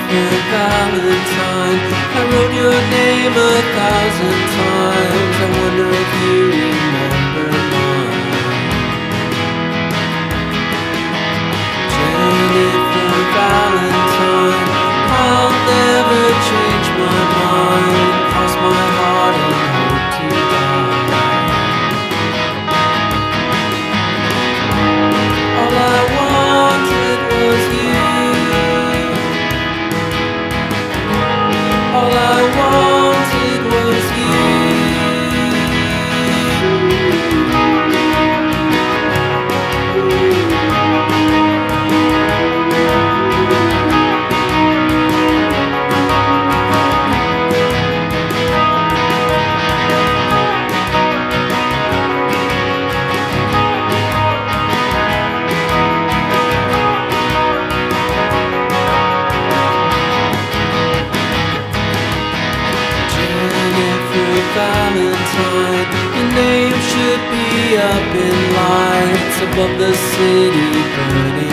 Valentine, I wrote your name 1,000 times. I wonder if you remember mine. Jennifer Valentine, I'll never change my mind. Cross my heart and hope to die. All I wanted was you. All I wanted was you. Valentine, your name should be up in lights above the city burning.